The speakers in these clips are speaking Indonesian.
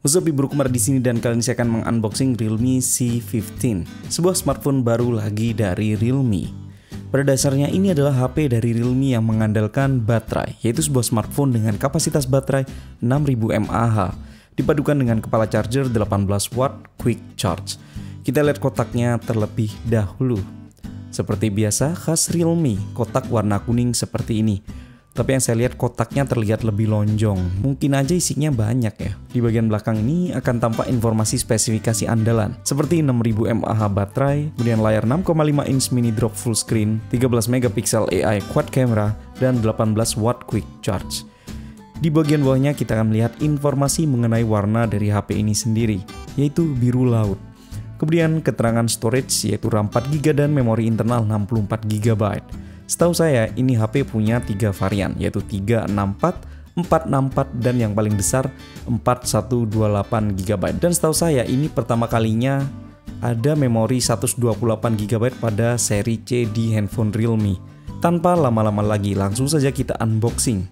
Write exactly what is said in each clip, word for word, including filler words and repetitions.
What's up, Bro Kumar di sini dan kali ini saya akan mengunboxing Realme C lima belas, sebuah smartphone baru lagi dari Realme. Pada dasarnya ini adalah H P dari Realme yang mengandalkan baterai, yaitu sebuah smartphone dengan kapasitas baterai enam ribu mAh, dipadukan dengan kepala charger delapan belas watt quick charge. Kita lihat kotaknya terlebih dahulu. Seperti biasa, khas Realme, kotak warna kuning seperti ini. Tapi yang saya lihat kotaknya terlihat lebih lonjong. Mungkin aja isinya banyak ya. Di bagian belakang ini akan tampak informasi spesifikasi andalan seperti enam ribu mAh baterai, kemudian layar enam koma lima inch mini drop full screen, tiga belas megapiksel A I quad camera, dan delapan belas watt quick charge. Di bagian bawahnya kita akan melihat informasi mengenai warna dari H P ini sendiri, yaitu biru laut. Kemudian keterangan storage yaitu RAM empat giga dan memori internal enam puluh empat giga byte. Setahu saya ini H P punya tiga varian, yaitu tiga enam empat, empat enam empat, dan yang paling besar empat satu dua delapan giga byte. Dan setahu saya ini pertama kalinya ada memori seratus dua puluh delapan giga byte pada seri C di handphone Realme. Tanpa lama-lama lagi, langsung saja kita unboxing.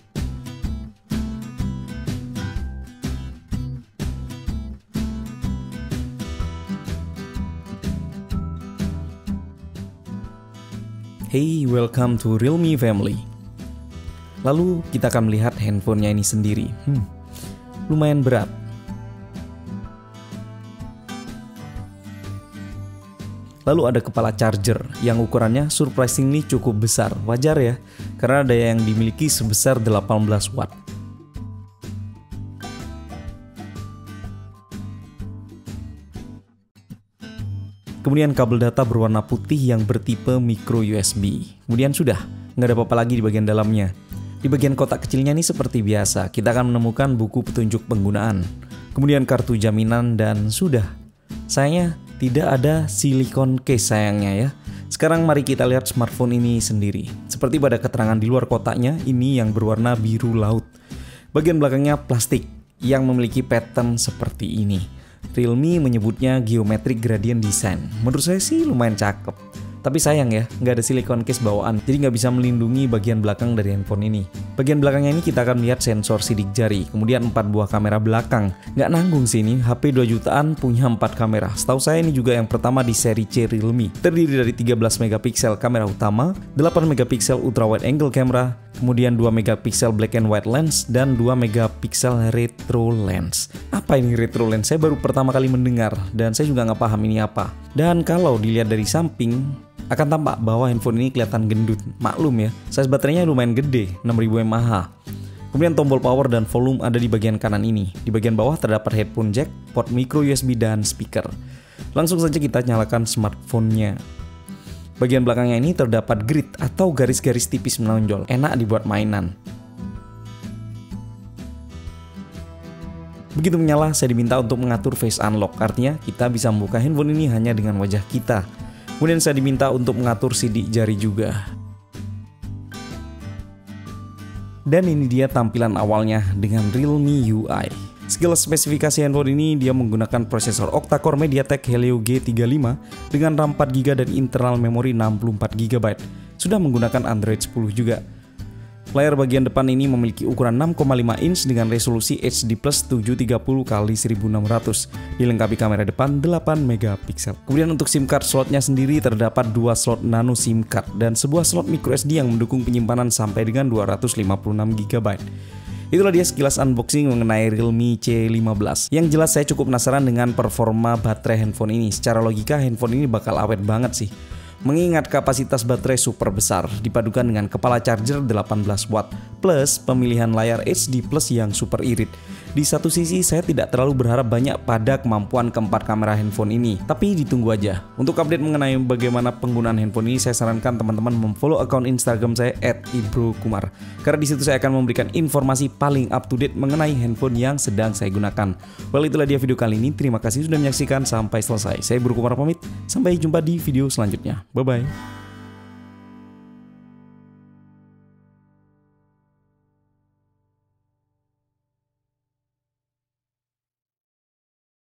Hey, welcome to Realme family. Lalu kita akan melihat handphonenya ini sendiri. Hmm, lumayan berat. Lalu ada kepala charger yang ukurannya surprisingly cukup besar. Wajar ya, karena ada yang dimiliki sebesar delapan belas watt. Kemudian kabel data berwarna putih yang bertipe micro U S B. Kemudian sudah, nggak ada apa-apa lagi di bagian dalamnya. Di bagian kotak kecilnya ini seperti biasa, kita akan menemukan buku petunjuk penggunaan. Kemudian kartu jaminan dan sudah. Sayangnya tidak ada silikon case sayangnya ya. Sekarang mari kita lihat smartphone ini sendiri. Seperti pada keterangan di luar kotaknya, ini yang berwarna biru laut. Bagian belakangnya plastik yang memiliki pattern seperti ini. Realme menyebutnya geometric gradient design. Menurut saya sih lumayan cakep. Tapi sayang ya, nggak ada silikon case bawaan, jadi nggak bisa melindungi bagian belakang dari handphone ini. Bagian belakangnya ini kita akan lihat sensor sidik jari, kemudian empat buah kamera belakang. Nggak nanggung sih ini, H P dua jutaan punya empat kamera. Setahu saya ini juga yang pertama di seri C Realme. Terdiri dari tiga belas megapiksel kamera utama, delapan megapiksel ultra wide angle camera, kemudian dua megapiksel black and white lens, dan dua megapiksel retro lens. Apa ini retro lens? Saya baru pertama kali mendengar, dan saya juga nggak paham ini apa. Dan kalau dilihat dari samping, akan tampak bahwa handphone ini kelihatan gendut. Maklum ya, size baterainya lumayan gede, enam ribu mAh. Kemudian tombol power dan volume ada di bagian kanan ini. Di bagian bawah terdapat headphone jack, port micro U S B, dan speaker. Langsung saja kita nyalakan smartphone-nya. Bagian belakangnya ini terdapat grid atau garis-garis tipis menonjol, enak dibuat mainan. Begitu menyala, saya diminta untuk mengatur face unlock, artinya kita bisa membuka handphone ini hanya dengan wajah kita. Kemudian saya diminta untuk mengatur sidik jari juga. Dan ini dia tampilan awalnya dengan Realme U I. Segala spesifikasi handphone ini dia menggunakan prosesor octa-core MediaTek Helio G tiga puluh lima dengan RAM empat giga dan internal memori enam puluh empat giga byte. Sudah menggunakan Android sepuluh juga. Layar bagian depan ini memiliki ukuran enam koma lima inch dengan resolusi H D plus tujuh ratus tiga puluh kali seribu enam ratus, dilengkapi kamera depan delapan megapiksel. Kemudian untuk SIM card slotnya sendiri terdapat dua slot nano SIM card dan sebuah slot micro S D yang mendukung penyimpanan sampai dengan dua ratus lima puluh enam giga byte. Itulah dia sekilas unboxing mengenai Realme C lima belas. Yang jelas saya cukup penasaran dengan performa baterai handphone ini. Secara logika handphone ini bakal awet banget sih. Mengingat kapasitas baterai super besar dipadukan dengan kepala charger delapan belas watt plus pemilihan layar H D plus yang super irit. Di satu sisi saya tidak terlalu berharap banyak pada kemampuan keempat kamera handphone ini, tapi ditunggu aja. Untuk update mengenai bagaimana penggunaan handphone ini, saya sarankan teman-teman memfollow akun Instagram saya et ibrokumar, karena di situ saya akan memberikan informasi paling up to date mengenai handphone yang sedang saya gunakan. Well, itulah dia video kali ini. Terima kasih sudah menyaksikan sampai selesai. Saya Ibro Kumar pamit. Sampai jumpa di video selanjutnya. Bye-bye.